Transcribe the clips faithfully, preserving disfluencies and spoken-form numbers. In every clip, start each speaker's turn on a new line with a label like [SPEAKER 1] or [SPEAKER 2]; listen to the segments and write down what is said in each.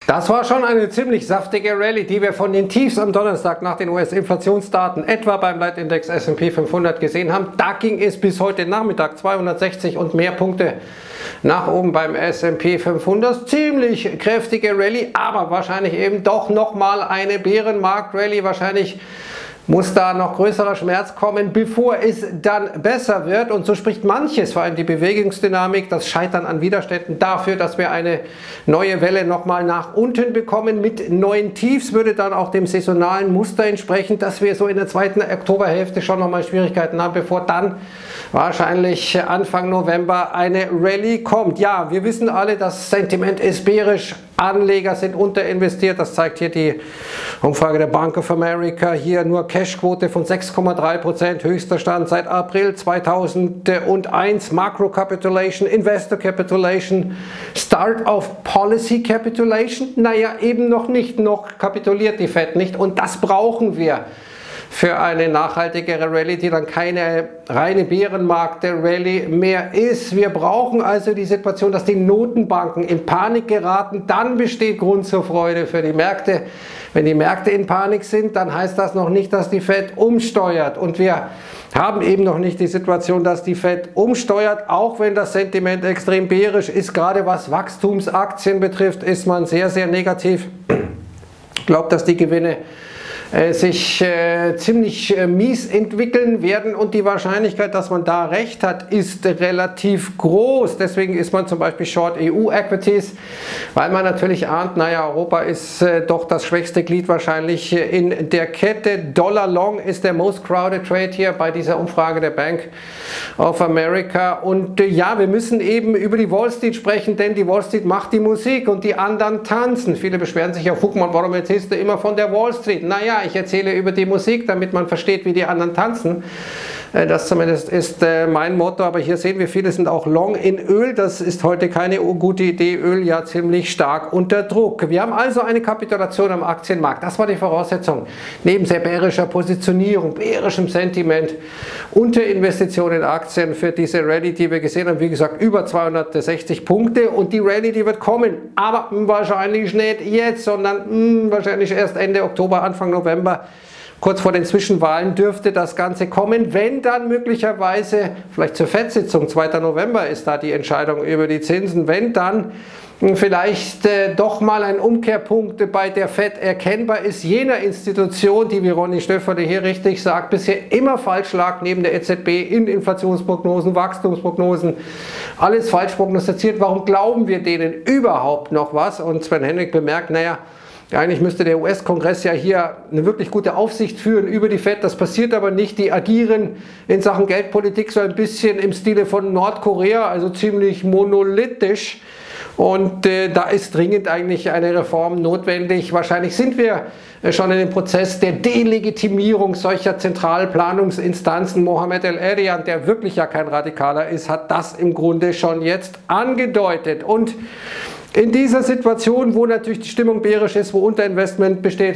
[SPEAKER 1] Das war schon eine ziemlich saftige Rallye, die wir von den Tiefs am Donnerstag nach den U S-Inflationsdaten etwa beim Leitindex S und P fünfhundert gesehen haben. Da ging es bis heute Nachmittag zweihundertsechzig und mehr Punkte nach oben beim S und P fünfhundert. Ziemlich kräftige Rallye, aber wahrscheinlich eben doch nochmal eine Bärenmarkt-Rallye. Wahrscheinlich muss da noch größerer Schmerz kommen, bevor es dann besser wird. Und so spricht manches, vor allem die Bewegungsdynamik, das Scheitern an Widerständen, dafür, dass wir eine neue Welle nochmal nach unten bekommen. Mit neuen Tiefs würde dann auch dem saisonalen Muster entsprechen, dass wir so in der zweiten Oktoberhälfte schon nochmal Schwierigkeiten haben, bevor dann wahrscheinlich Anfang November eine Rallye kommt. Ja, wir wissen alle, das Sentiment ist bärisch. Anleger sind unterinvestiert, das zeigt hier die Umfrage der Bank of America. Hier nur Cashquote von sechs Komma drei Prozent, höchster Stand seit April zweitausendeins. Macro Capitulation, Investor Capitulation, Start of Policy Capitulation. Naja, eben noch nicht, noch kapituliert die Fed nicht und das brauchen wir für eine nachhaltigere Rallye, die dann keine reine Bärenmarkt-Rallye mehr ist. Wir brauchen also die Situation, dass die Notenbanken in Panik geraten. Dann besteht Grund zur Freude für die Märkte. Wenn die Märkte in Panik sind, dann heißt das noch nicht, dass die Fed umsteuert. Und wir haben eben noch nicht die Situation, dass die Fed umsteuert, auch wenn das Sentiment extrem bärisch ist. Gerade was Wachstumsaktien betrifft, ist man sehr, sehr negativ. Ich glaube, dass die Gewinne sich äh, ziemlich äh, mies entwickeln werden und die Wahrscheinlichkeit, dass man da recht hat, ist relativ groß. Deswegen ist man zum Beispiel Short E U-Equities, weil man natürlich ahnt, naja, Europa ist äh, doch das schwächste Glied wahrscheinlich äh, in der Kette. Dollar Long ist der most crowded Trade hier bei dieser Umfrage der Bank of America. Und äh, ja, wir müssen eben über die Wall Street sprechen, denn die Wall Street macht die Musik und die anderen tanzen. Viele beschweren sich auf Huckmann, warum erzählst du immer von der Wall Street? Naja, ich erzähle über die Musik, damit man versteht, wie die anderen tanzen. Das zumindest ist mein Motto, aber hier sehen wir, viele sind auch long in Öl. Das ist heute keine gute Idee, Öl ja ziemlich stark unter Druck. Wir haben also eine Kapitulation am Aktienmarkt. Das war die Voraussetzung. Neben sehr bärischer Positionierung, bärischem Sentiment, Unterinvestitionen in Aktien für diese Rallye, die wir gesehen haben. Wie gesagt, über zweihundertsechzig Punkte und die Rallye, die wird kommen. Aber wahrscheinlich nicht jetzt, sondern mh, wahrscheinlich erst Ende Oktober, Anfang November. Kurz vor den Zwischenwahlen dürfte das Ganze kommen, wenn dann möglicherweise, vielleicht zur Fed-Sitzung, zweiter November ist da die Entscheidung über die Zinsen, wenn dann vielleicht äh, doch mal ein Umkehrpunkt bei der Fed erkennbar ist, jener Institution, die, wie Ronny Stöfferde hier richtig sagt, bisher immer falsch lag neben der E Z B in Inflationsprognosen, Wachstumsprognosen, alles falsch prognostiziert. Warum glauben wir denen überhaupt noch was? Und Sven Hennig bemerkt, naja, eigentlich müsste der U S-Kongress ja hier eine wirklich gute Aufsicht führen über die Fed. Das passiert aber nicht. Die agieren in Sachen Geldpolitik so ein bisschen im Stile von Nordkorea, also ziemlich monolithisch. Und äh, da ist dringend eigentlich eine Reform notwendig. Wahrscheinlich sind wir äh, schon in dem Prozess der Delegitimierung solcher Zentralplanungsinstanzen. Mohamed El-Erian, der wirklich ja kein Radikaler ist, hat das im Grunde schon jetzt angedeutet. Und in dieser Situation, wo natürlich die Stimmung bärisch ist, wo Unterinvestment besteht,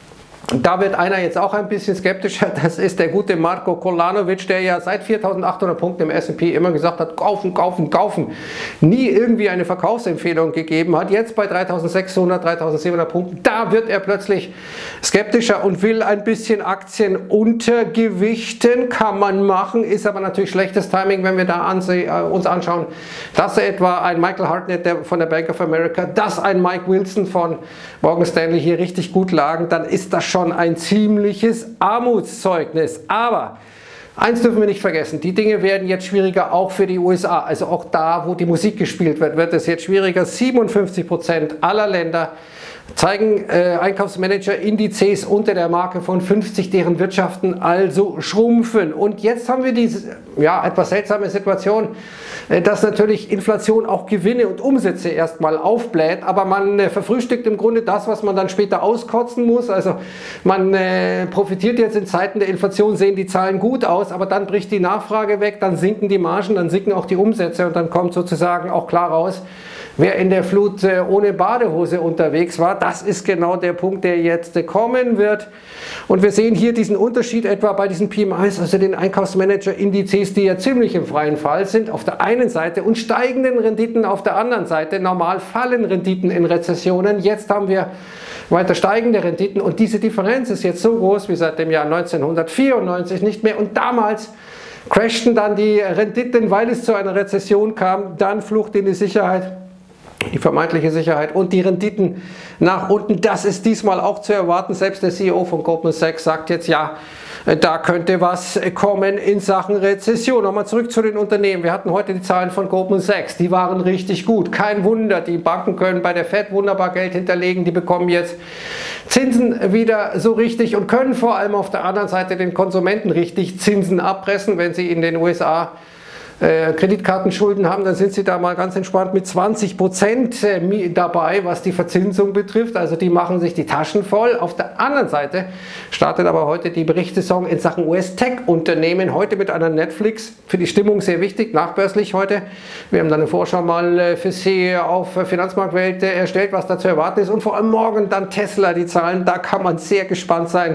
[SPEAKER 1] da wird einer jetzt auch ein bisschen skeptischer, das ist der gute Marko Kolanovic, der ja seit viertausendachthundert Punkten im S und P immer gesagt hat, kaufen, kaufen, kaufen, nie irgendwie eine Verkaufsempfehlung gegeben hat. Jetzt bei dreitausendsechshundert, dreitausendsiebenhundert Punkten, da wird er plötzlich skeptischer und will ein bisschen Aktien untergewichten, kann man machen, ist aber natürlich schlechtes Timing, wenn wir da anse äh, uns anschauen, dass etwa ein Michael Hartnett der, von der Bank of America, dass ein Mike Wilson von Morgan Stanley hier richtig gut lagen, dann ist das schon ein ziemliches Armutszeugnis. Aber eins dürfen wir nicht vergessen, die Dinge werden jetzt schwieriger auch für die U S A. Also auch da, wo die Musik gespielt wird, wird es jetzt schwieriger. siebenundfünfzig Prozent aller Länder zeigen äh, Einkaufsmanager-Indizes unter der Marke von fünfzig, deren Wirtschaften also schrumpfen. Und jetzt haben wir diese ja, etwas seltsame Situation, äh, dass natürlich Inflation auch Gewinne und Umsätze erstmal aufbläht, aber man äh, verfrühstückt im Grunde das, was man dann später auskotzen muss. Also man äh, profitiert jetzt in Zeiten der Inflation, sehen die Zahlen gut aus, aber dann bricht die Nachfrage weg, dann sinken die Margen, dann sinken auch die Umsätze und dann kommt sozusagen auch klar raus, wer in der Flut ohne Badehose unterwegs war. Das ist genau der Punkt, der jetzt kommen wird. Und wir sehen hier diesen Unterschied etwa bei diesen P M Is, also den Einkaufsmanager-Indizes, die ja ziemlich im freien Fall sind, auf der einen Seite und steigenden Renditen auf der anderen Seite. Normal fallen Renditen in Rezessionen. Jetzt haben wir weiter steigende Renditen und diese Differenz ist jetzt so groß wie seit dem Jahr neunzehnhundertvierundneunzig nicht mehr. Und damals crashten dann die Renditen, weil es zu einer Rezession kam, dann Flucht in die Sicherheit. Die vermeintliche Sicherheit und die Renditen nach unten, das ist diesmal auch zu erwarten. Selbst der C E O von Goldman Sachs sagt jetzt, ja, da könnte was kommen in Sachen Rezession. Nochmal zurück zu den Unternehmen. Wir hatten heute die Zahlen von Goldman Sachs, die waren richtig gut. Kein Wunder, die Banken können bei der Fed wunderbar Geld hinterlegen, die bekommen jetzt Zinsen wieder so richtig und können vor allem auf der anderen Seite den Konsumenten richtig Zinsen abpressen, wenn sie in den U S A Kreditkartenschulden haben, dann sind sie da mal ganz entspannt mit zwanzig Prozent dabei, was die Verzinsung betrifft. Also die machen sich die Taschen voll. Auf der anderen Seite startet aber heute die Berichtssaison in Sachen U S-Tech-Unternehmen. Heute mit einer Netflix. Für die Stimmung sehr wichtig, nachbörslich heute. Wir haben dann eine Vorschau mal für Sie auf Finanzmarktwelt erstellt, was da zu erwarten ist. Und vor allem morgen dann Tesla, die Zahlen. Da kann man sehr gespannt sein,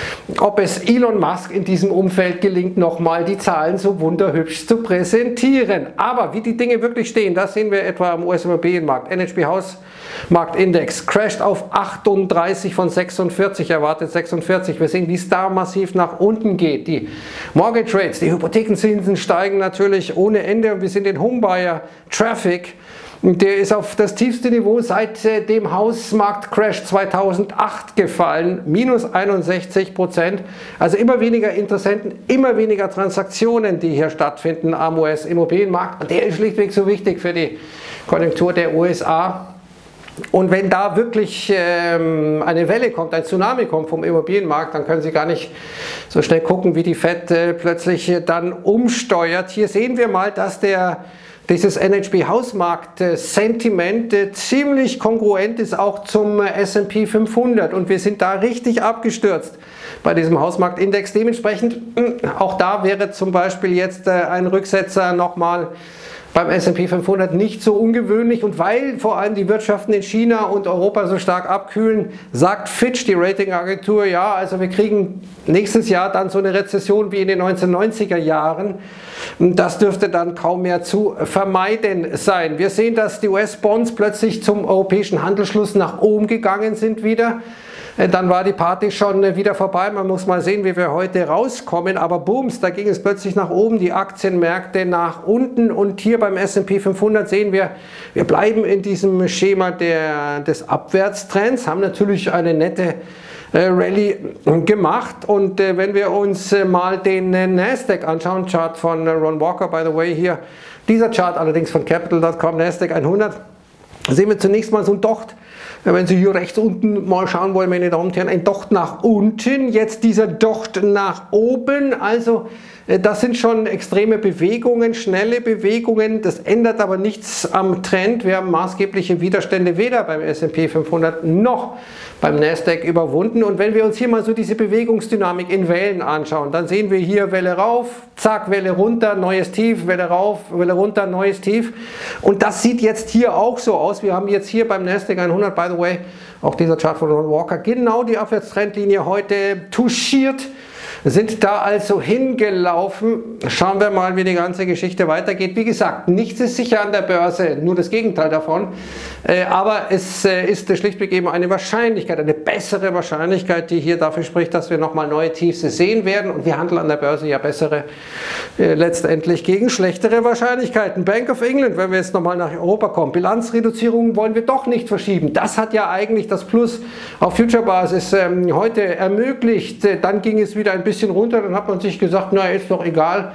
[SPEAKER 1] ob es Elon Musk in diesem Umfeld gelingt, nochmal die Zahlen so wunderhübsch zu präsentieren. Aber wie die Dinge wirklich stehen, das sehen wir etwa am U S-Immobilienmarkt. N H B Hausmarktindex crasht auf achtunddreißig von sechsundvierzig, erwartet sechsundvierzig. Wir sehen, wie es da massiv nach unten geht. Die Mortgage Rates, die Hypothekenzinsen steigen natürlich ohne Ende. Und wir sehen den Homebuyer Traffic. Der ist auf das tiefste Niveau seit äh, dem Hausmarktcrash zweitausendacht gefallen, minus einundsechzig Prozent. Also immer weniger Interessenten, immer weniger Transaktionen, die hier stattfinden am U S-Immobilienmarkt. Und der ist schlichtweg so wichtig für die Konjunktur der U S A. Und wenn da wirklich ähm, eine Welle kommt, ein Tsunami kommt vom Immobilienmarkt, dann können Sie gar nicht so schnell gucken, wie die Fed äh, plötzlich äh, dann umsteuert. Hier sehen wir mal, dass der dieses N H B Hausmarkt-Sentiment ziemlich kongruent ist auch zum S und P fünfhundert und wir sind da richtig abgestürzt bei diesem Hausmarktindex. Dementsprechend, auch da wäre zum Beispiel jetzt ein Rücksetzer nochmal beim S und P fünfhundert nicht so ungewöhnlich und weil vor allem die Wirtschaften in China und Europa so stark abkühlen, sagt Fitch, die Ratingagentur, ja, also wir kriegen nächstes Jahr dann so eine Rezession wie in den neunzehnhundertneunziger Jahren. Das dürfte dann kaum mehr zu vermeiden sein. Wir sehen, dass die U S-Bonds plötzlich zum europäischen Handelsschluss nach oben gegangen sind wieder. Dann war die Party schon wieder vorbei. Man muss mal sehen, wie wir heute rauskommen. Aber booms, da ging es plötzlich nach oben, die Aktienmärkte nach unten. Und hier beim S und P fünfhundert sehen wir, wir bleiben in diesem Schema der, des Abwärtstrends, haben natürlich eine nette äh, Rallye gemacht. Und äh, wenn wir uns äh, mal den äh, Nasdaq anschauen, Chart von äh, Ron Walker, by the way, hier, dieser Chart allerdings von Capital Punkt com, Nasdaq hundert, sehen wir zunächst mal so ein Docht. Wenn Sie hier rechts unten mal schauen wollen, meine Damen und Herren, ein Docht nach unten, jetzt dieser Docht nach oben, also das sind schon extreme Bewegungen, schnelle Bewegungen, das ändert aber nichts am Trend. Wir haben maßgebliche Widerstände weder beim S und P fünfhundert noch beim Nasdaq überwunden. Und wenn wir uns hier mal so diese Bewegungsdynamik in Wellen anschauen, dann sehen wir hier Welle rauf, zack, Welle runter, neues Tief, Welle rauf, Welle runter, neues Tief. Und das sieht jetzt hier auch so aus. Wir haben jetzt hier beim Nasdaq hundert, by the way, auch dieser Chart von Ron Walker, genau die Abwärtstrendlinie heute touchiert. Sind da also hingelaufen. Schauen wir mal, wie die ganze Geschichte weitergeht. Wie gesagt, nichts ist sicher an der Börse, nur das Gegenteil davon. Aber es ist schlichtweg eben eine Wahrscheinlichkeit, eine bessere Wahrscheinlichkeit, die hier dafür spricht, dass wir nochmal neue Tiefs sehen werden. Und wir handeln an der Börse ja bessere, letztendlich gegen schlechtere Wahrscheinlichkeiten. Bank of England, wenn wir jetzt nochmal nach Europa kommen, Bilanzreduzierungen wollen wir doch nicht verschieben. Das hat ja eigentlich das Plus auf Future-Basis heute ermöglicht. Dann ging es wieder ein bisschen bisschen runter, dann hat man sich gesagt, na ist doch egal,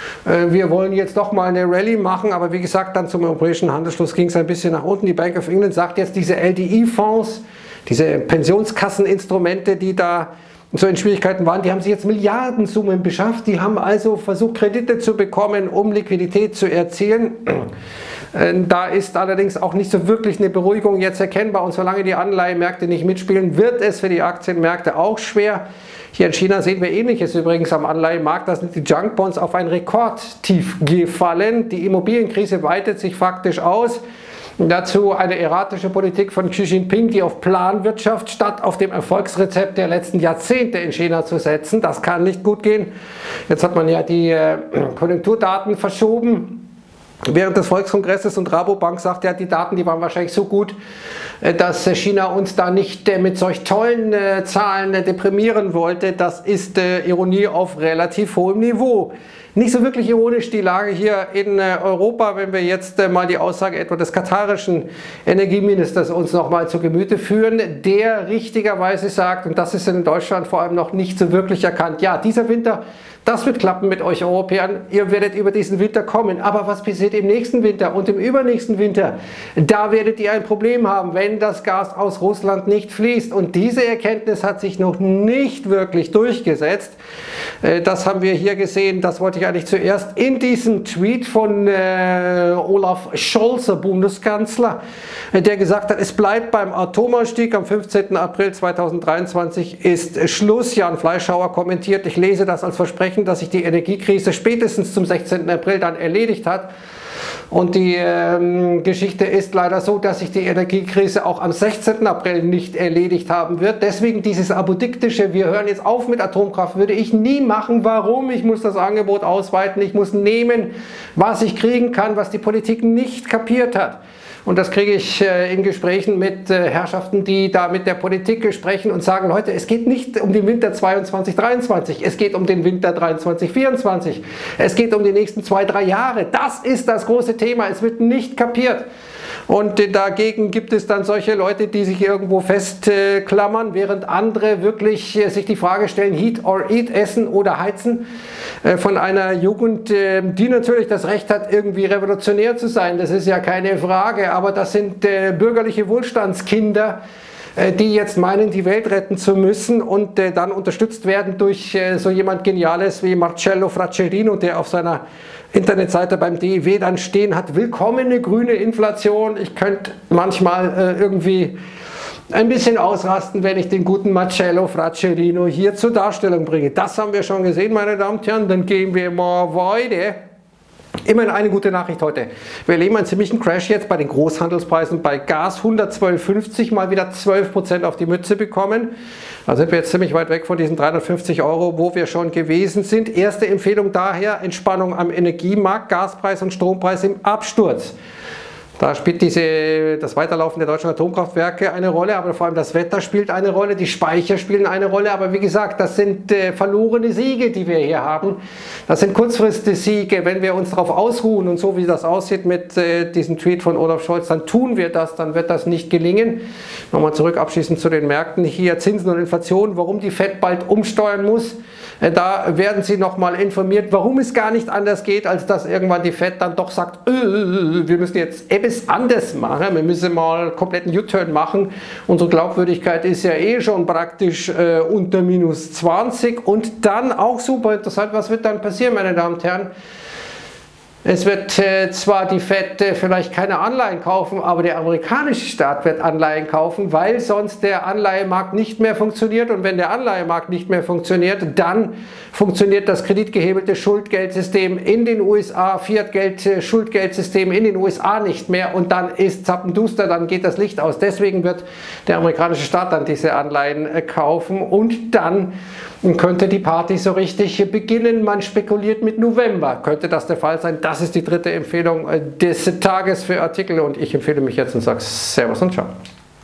[SPEAKER 1] wir wollen jetzt doch mal eine Rallye machen, aber wie gesagt, dann zum europäischen Handelsschluss ging es ein bisschen nach unten. Die Bank of England sagt jetzt, diese L D I-Fonds, diese Pensionskasseninstrumente, die da so in Schwierigkeiten waren, die haben sich jetzt Milliardensummen beschafft, die haben also versucht, Kredite zu bekommen, um Liquidität zu erzielen. Da ist allerdings auch nicht so wirklich eine Beruhigung jetzt erkennbar und solange die Anleihemärkte nicht mitspielen, wird es für die Aktienmärkte auch schwer. Hier in China sehen wir Ähnliches übrigens am Anleihenmarkt, da sind die Junkbonds auf ein Rekordtief gefallen. Die Immobilienkrise weitet sich faktisch aus. Dazu eine erratische Politik von Xi Jinping, die auf Planwirtschaft statt auf dem Erfolgsrezept der letzten Jahrzehnte in China zu setzen. Das kann nicht gut gehen. Jetzt hat man ja die äh, Konjunkturdaten verschoben während des Volkskongresses und Rabobank sagt ja, die Daten, die waren wahrscheinlich so gut, dass China uns da nicht mit solch tollen äh, Zahlen äh, deprimieren wollte. Das ist äh, Ironie auf relativ hohem Niveau. Nicht so wirklich ironisch die Lage hier in äh, Europa, wenn wir jetzt äh, mal die Aussage etwa des katarischen Energieministers uns noch mal zu Gemüte führen, der richtigerweise sagt, und das ist in Deutschland vor allem noch nicht so wirklich erkannt, ja, dieser Winter, das wird klappen mit euch Europäern, ihr werdet über diesen Winter kommen, aber was passiert im nächsten Winter und im übernächsten Winter? Da werdet ihr ein Problem haben, wenn das Gas aus Russland nicht fließt, und diese Erkenntnis hat sich noch nicht wirklich durchgesetzt. Das haben wir hier gesehen, das wollte ich eigentlich zuerst in diesem Tweet von äh, Olaf Scholz, der Bundeskanzler, der gesagt hat, es bleibt beim Atomausstieg am fünfzehnten April zweitausenddreiundzwanzig ist Schluss. Jan Fleischhauer kommentiert, ich lese das als Versprechen, dass sich die Energiekrise spätestens zum sechzehnten April dann erledigt hat. Und die ähm, Geschichte ist leider so, dass sich die Energiekrise auch am sechzehnten April nicht erledigt haben wird. Deswegen dieses apodiktische, wir hören jetzt auf mit Atomkraft, würde ich nie machen. Warum? Ich muss das Angebot ausweiten, ich muss nehmen, was ich kriegen kann, was die Politik nicht kapiert hat. Und das kriege ich äh, in Gesprächen mit äh, Herrschaften, die da mit der Politik sprechen und sagen, Leute, es geht nicht um den Winter zweiundzwanzig dreiundzwanzig, es geht um den Winter dreiundzwanzig vierundzwanzig, es geht um die nächsten zwei, drei Jahre. Das ist das große Thema, es wird nicht kapiert. Und äh, dagegen gibt es dann solche Leute, die sich irgendwo festklammern, äh, während andere wirklich äh, sich die Frage stellen, Heat or Eat, essen oder heizen, äh, von einer Jugend, äh, die natürlich das Recht hat, irgendwie revolutionär zu sein, das ist ja keine Frage, aber das sind äh, bürgerliche Wohlstandskinder, äh, die jetzt meinen, die Welt retten zu müssen und äh, dann unterstützt werden durch äh, so jemand Geniales wie Marcello Fraccherino, der auf seiner Internetseite beim D I W dann stehen hat, willkommene grüne Inflation. Ich könnte manchmal äh, irgendwie ein bisschen ausrasten, wenn ich den guten Marcello Fraccherino hier zur Darstellung bringe. Das haben wir schon gesehen, meine Damen und Herren. Dann gehen wir mal weiter. Immerhin eine gute Nachricht heute. Wir erleben einen ziemlichen Crash jetzt bei den Großhandelspreisen. Bei Gas hundertzwölf fünfzig mal wieder zwölf Prozent auf die Mütze bekommen. Da sind wir jetzt ziemlich weit weg von diesen dreihundertfünfzig Euro, wo wir schon gewesen sind. Erste Empfehlung daher, Entspannung am Energiemarkt, Gaspreis und Strompreis im Absturz. Da spielt diese, das Weiterlaufen der deutschen Atomkraftwerke eine Rolle, aber vor allem das Wetter spielt eine Rolle, die Speicher spielen eine Rolle, aber wie gesagt, das sind äh, verlorene Siege, die wir hier haben. Das sind kurzfristige Siege, wenn wir uns darauf ausruhen und so wie das aussieht mit äh, diesem Tweet von Olaf Scholz, dann tun wir das, dann wird das nicht gelingen. Nochmal zurück abschließend zu den Märkten, hier Zinsen und Inflation, warum die Fed bald umsteuern muss. Da werden Sie nochmal informiert, warum es gar nicht anders geht, als dass irgendwann die Fed dann doch sagt, äh, wir müssen jetzt etwas anders machen, wir müssen mal kompletten U-Turn machen. Unsere Glaubwürdigkeit ist ja eh schon praktisch äh, unter minus zwanzig. Und dann auch super interessant, was wird dann passieren, meine Damen und Herren? Es wird äh, zwar die Fed äh, vielleicht keine Anleihen kaufen, aber der amerikanische Staat wird Anleihen kaufen, weil sonst der Anleihemarkt nicht mehr funktioniert. Und wenn der Anleihemarkt nicht mehr funktioniert, dann funktioniert das kreditgehebelte Schuldgeldsystem in den U S A, Fiat-Geld-Schuldgeldsystem in den U S A nicht mehr. Und dann ist zappenduster, dann geht das Licht aus. Deswegen wird der amerikanische Staat dann diese Anleihen äh, kaufen und dann könnte die Party so richtig beginnen. Man spekuliert mit November. Könnte das der Fall sein? Das ist die dritte Empfehlung des Tages für Artikel und ich empfehle mich jetzt und sage Servus und Ciao.